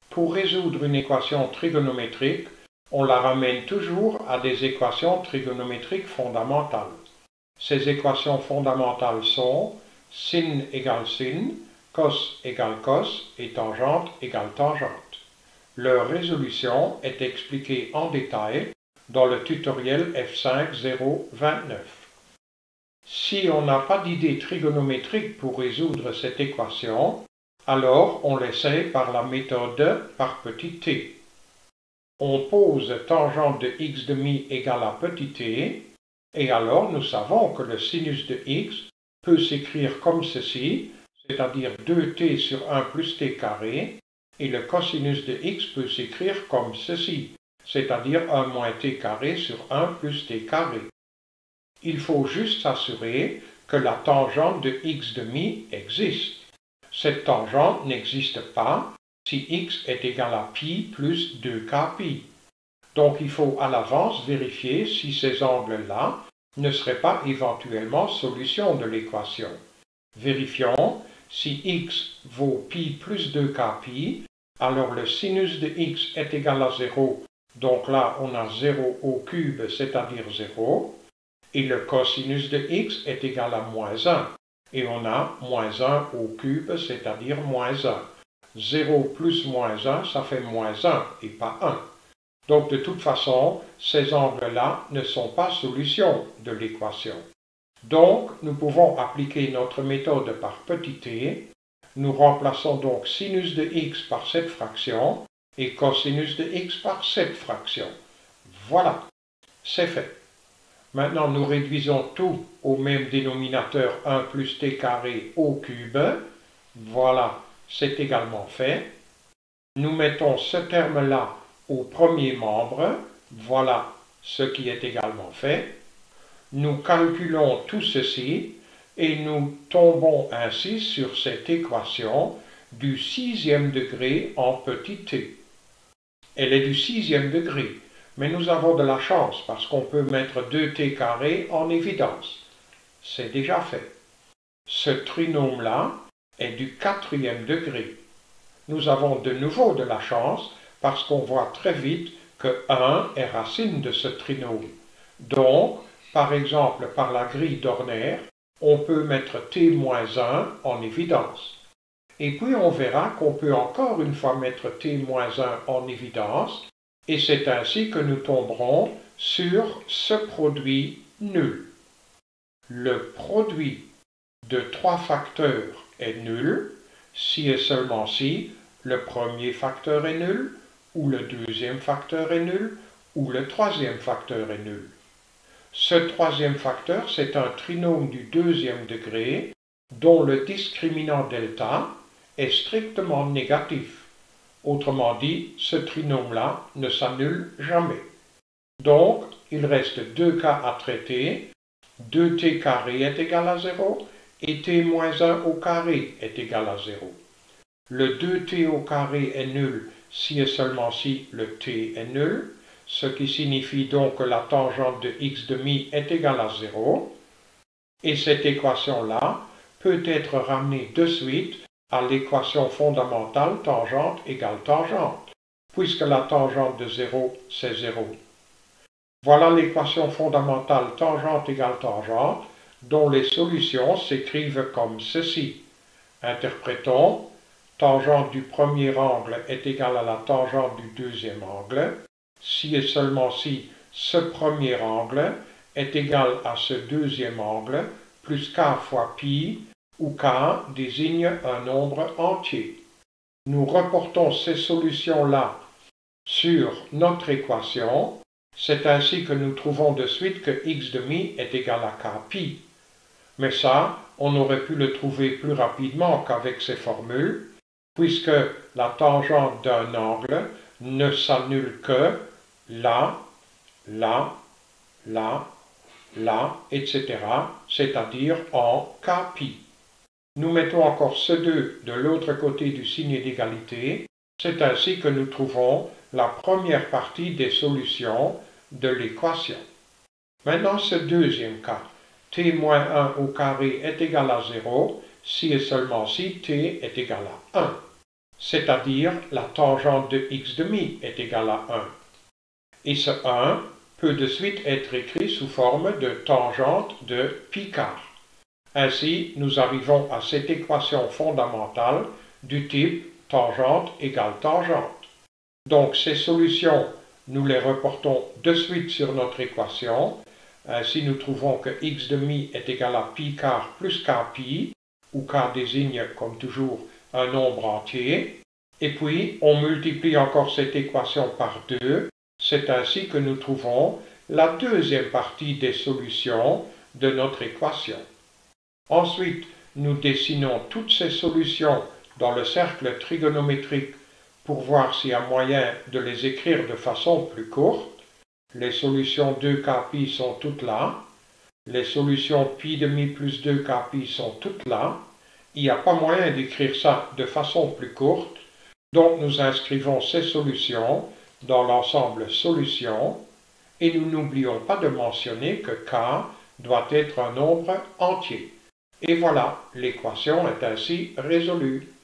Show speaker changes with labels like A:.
A: Pour résoudre une équation trigonométrique, on la ramène toujours à des équations trigonométriques fondamentales. Ces équations fondamentales sont sin égale sin, cos égale cos et tangente égale tangente. Leur résolution est expliquée en détail dans le tutoriel F5.0.29. Si on n'a pas d'idée trigonométrique pour résoudre cette équation, alors on l'essaie par la méthode par petit t. On pose tangente de x demi égale à petit t, et alors nous savons que le sinus de x peut s'écrire comme ceci, c'est-à-dire 2t sur 1 plus t carré, et le cosinus de x peut s'écrire comme ceci, c'est-à-dire 1 moins t carré sur 1 plus t carré. Il faut juste s'assurer que la tangente de x demi existe. Cette tangente n'existe pas si x est égal à pi plus 2k pi. Donc il faut à l'avance vérifier si ces angles-là ne seraient pas éventuellement solution de l'équation. Vérifions, si x vaut pi plus 2k pi, alors le sinus de x est égal à 0, donc là on a 0 au cube, c'est-à-dire 0, et le cosinus de x est égal à moins 1, et on a moins 1 au cube, c'est-à-dire moins 1. 0 plus moins 1, ça fait moins 1, et pas 1. Donc de toute façon, ces angles-là ne sont pas solution de l'équation. Donc, nous pouvons appliquer notre méthode par petit t. Nous remplaçons donc sinus de x par cette fraction et cosinus de x par cette fraction. Voilà, c'est fait. Maintenant, nous réduisons tout au même dénominateur 1 plus t carré au cube. Voilà, c'est également fait. Nous mettons ce terme-là au premier membre. Voilà ce qui est également fait. Nous calculons tout ceci et nous tombons ainsi sur cette équation du 6e degré en petit t. Elle est du 6e degré, mais nous avons de la chance parce qu'on peut mettre 2t carré en évidence. C'est déjà fait. Ce trinôme-là est du 4e degré. Nous avons de nouveau de la chance parce qu'on voit très vite que 1 est racine de ce trinôme. Donc, par exemple, par la grille d'Horner, on peut mettre t-1 en évidence. Et puis on verra qu'on peut encore une fois mettre t-1 en évidence, et c'est ainsi que nous tomberons sur ce produit nul. Le produit de 3 facteurs est nul, si et seulement si le premier facteur est nul, ou le deuxième facteur est nul, ou le troisième facteur est nul. Ce troisième facteur, c'est un trinôme du 2e degré dont le discriminant delta est strictement négatif. Autrement dit, ce trinôme-là ne s'annule jamais. Donc, il reste 2 cas à traiter. 2t carré est égal à 0 et t-1 au carré est égal à 0. Le 2t au carré est nul si et seulement si le t est nul, ce qui signifie donc que la tangente de x demi est égale à 0, et cette équation-là peut être ramenée de suite à l'équation fondamentale tangente égale tangente, puisque la tangente de 0, c'est 0. Voilà l'équation fondamentale tangente égale tangente, dont les solutions s'écrivent comme ceci. Interprétons, tangente du premier angle est égale à la tangente du deuxième angle, si et seulement si ce premier angle est égal à ce deuxième angle, plus k fois pi, où k désigne un nombre entier. Nous reportons ces solutions-là sur notre équation. C'est ainsi que nous trouvons de suite que x demi est égal à k pi. Mais ça, on aurait pu le trouver plus rapidement qu'avec ces formules, puisque la tangente d'un angle ne s'annule que là, là, là, là, etc., c'est-à-dire en k pi. Nous mettons encore ce 2 de l'autre côté du signe d'égalité. C'est ainsi que nous trouvons la première partie des solutions de l'équation. Maintenant, ce deuxième cas, t-1 au carré est égal à 0, si et seulement si t est égal à 1. c'est-à-dire la tangente de x demi est égale à 1. Et ce 1 peut de suite être écrit sous forme de tangente de pi quart. Ainsi, nous arrivons à cette équation fondamentale du type tangente égale tangente. Donc ces solutions, nous les reportons de suite sur notre équation. Ainsi, nous trouvons que x demi est égal à pi quart plus k pi, où k désigne, comme toujours, un nombre entier. Et puis, on multiplie encore cette équation par 2. C'est ainsi que nous trouvons la deuxième partie des solutions de notre équation. Ensuite, nous dessinons toutes ces solutions dans le cercle trigonométrique pour voir s'il y a moyen de les écrire de façon plus courte. Les solutions 2k pi sont toutes là. Les solutions pi demi plus 2k pi sont toutes là. Il n'y a pas moyen d'écrire ça de façon plus courte. Donc nous inscrivons ces solutions dans l'ensemble solutions et nous n'oublions pas de mentionner que k doit être un nombre entier. Et voilà, l'équation est ainsi résolue.